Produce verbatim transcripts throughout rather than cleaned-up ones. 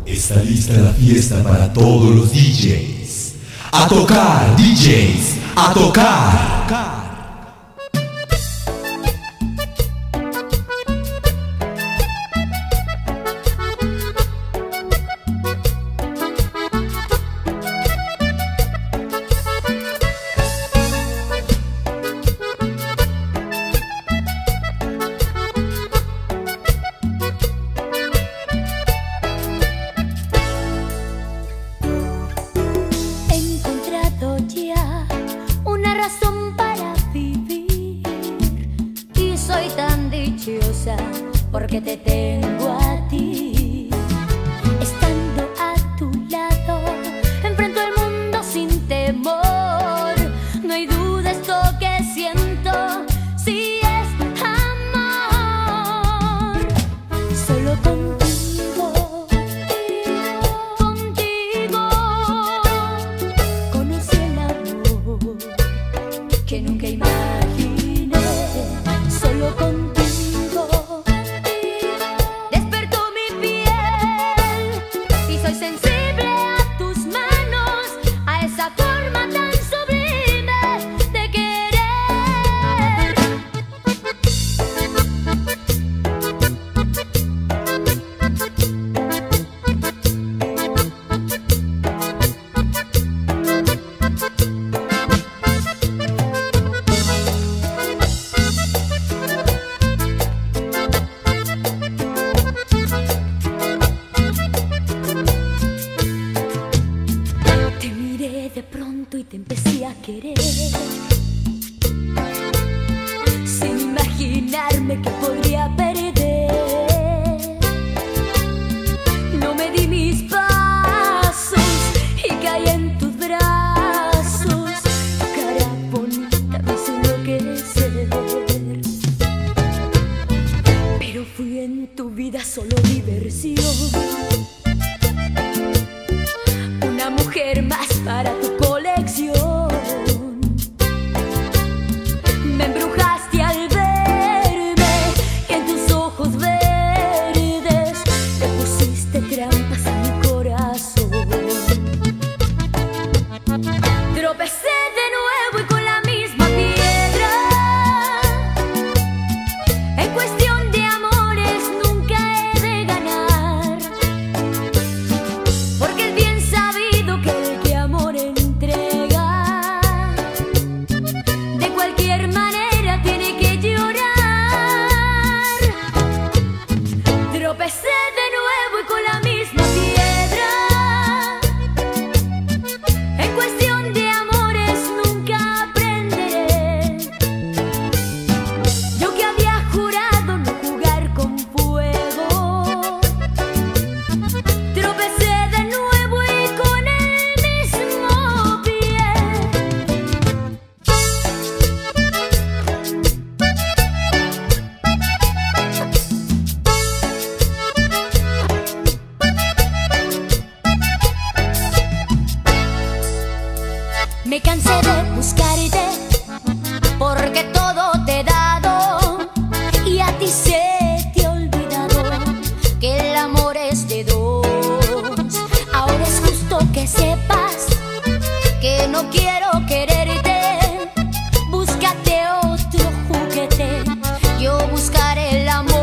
Está lista la fiesta para todos los D Js. ¡A tocar, D Js! ¡A tocar! Porque te tengo a ti, estando a tu lado, enfrento el mundo sin temor. No hay duda, esto que siento, sí es amor. Solo contigo, contigo, conocí el amor que nunca imaginé. Solo contigo de pronto y te empecé a querer, sin imaginarme que podría perder. No me di mis pasos y caí en tus brazos. Cara bonita me hizo enloquecer, pero fui en tu vida solo diversión. Una mujer más para tu colección. Me embrujaste al verme y en tus ojos verdes te pusiste trampas a mi corazón. Tropecé de nuevo y con la misma piedra. En cuestión de amores nunca he de ganar, porque es bien sabido que el que amor entrega, de cualquier manera tiene que llorar. Tropecé de nuevo y con la misma piedra. En cuestión de amores nunca aprenderé. Yo que había jurado no jugar con fuego, tropecé de nuevo y con el mismo pie. Me cansé de buscarte porque todo te he dado y a ti se te ha olvidado que el amor es de dos. Ahora es justo que sepas que no quiero quererte. Búscate otro juguete, yo buscaré el amor.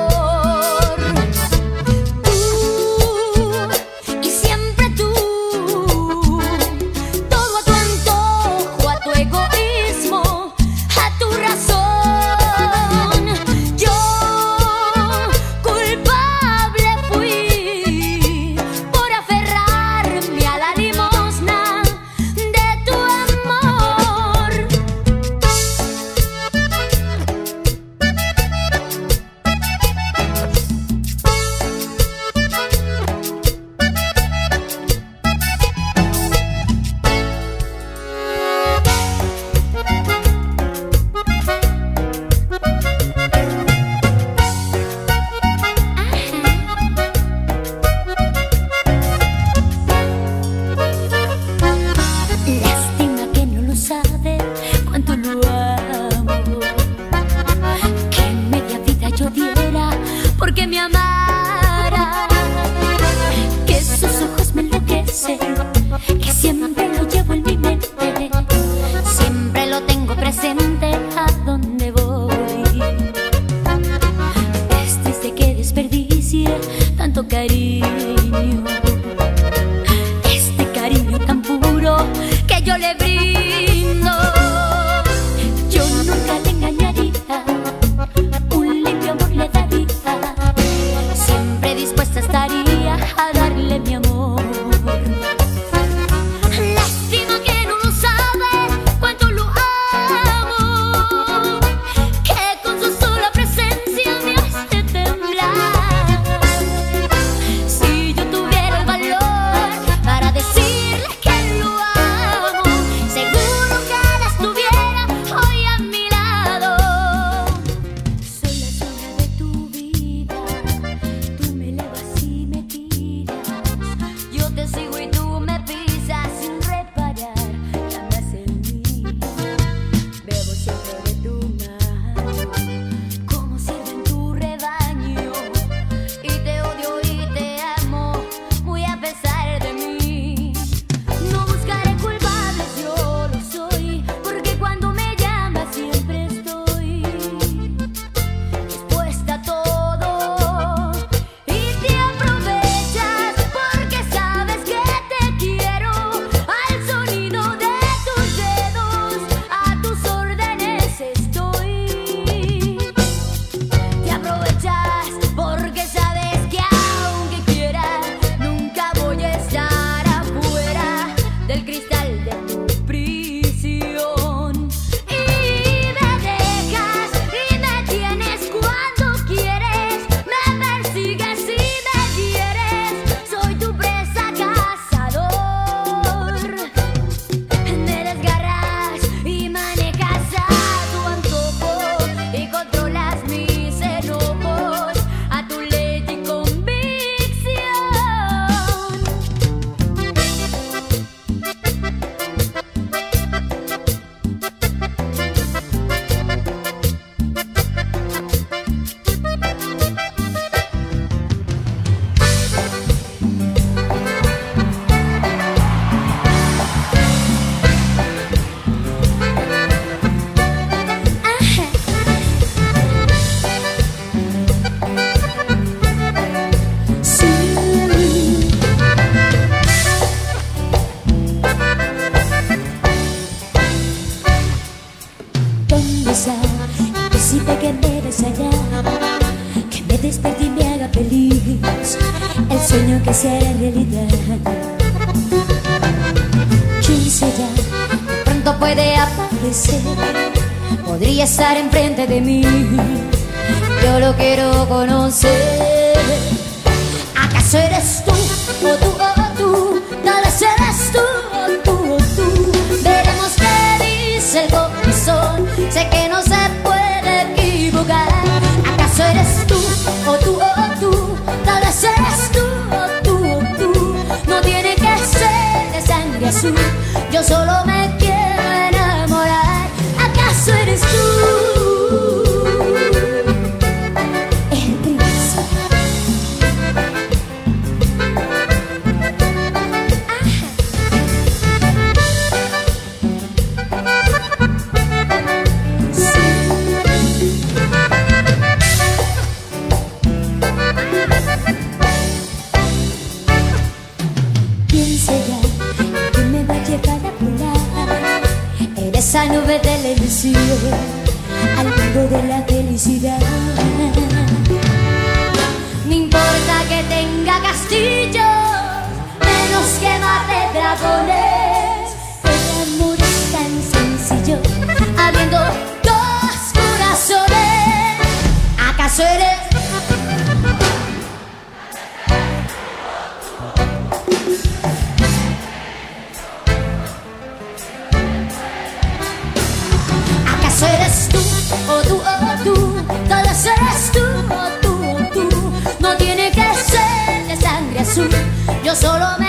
Tú y siempre tú, todo a tu antojo, a tu tanto cariño, este cariño tan puro que yo le brindo. Yo nunca le engañaría, un limpio amor le daría, siempre dispuesta estaría a darle mi amor. Lástima que no lo sabe cuánto lo amo, que con su sola presencia me hace temblar. Si yo tuviera el valor para decirle que lo amo, seguro que él estuviera hoy a mi lado. Soy la sombra de tu vida, tú me elevas y me tiras, yo te sigo y tú me pisas sin reparar. Andas en mí, bebo siempre de tu mano, como sirve en tu rebaño, y te odio y te amo, muy a pesar de mí. No buscaré culpables, yo lo soy, porque cuando me llamas siempre estoy dispuesta a todo. Y te aprovechas porque sabes que te quiero, al sonido de tus dedos, a tus órdenes estoy. Te aprovechas porque sabes que aunque quiera, nunca voy a estar afuera del cristal de tu prisión. Y me dejas y me tienes cuando quieres, me persigues y me hieres, soy tu presa cazador. Me desgarras y manejas a tu antojo y controlas mis enojos a tu ley y convicción. Sí. ¿Dónde está el príncipe que me desaya, que me despierte y me haga feliz, el sueño que se hará realidad? ¿Quién será? Pronto puede aparecer, podría estar enfrente de mí, yo lo quiero conocer. ¿Acaso eres tú, o tú, o tú? Tal vez eres tú, o tú, o tú. Veremos qué dice el corazón, sé que no se puede equivocar. ¿Acaso eres tú, o tú, o tú? Tal vez eres tú, o tú, o tú. No tiene que ser de sangre azul, yo solo me quiero enamorar. ¿Acaso eres tú? El príncipe. ¿Quién será que me va a llevar a volar en esa nube de la ilusión al mundo de la felicidad? No importa que tenga castillos, menos que mate dragones, el amor es tan sencillo, habiendo dos corazones. ¿Acaso eres? ¿Acaso eres tú, o tú, o tú? Tal vez eres tú, o tú, o tú. No tiene que ser de sangre azul, yo solo me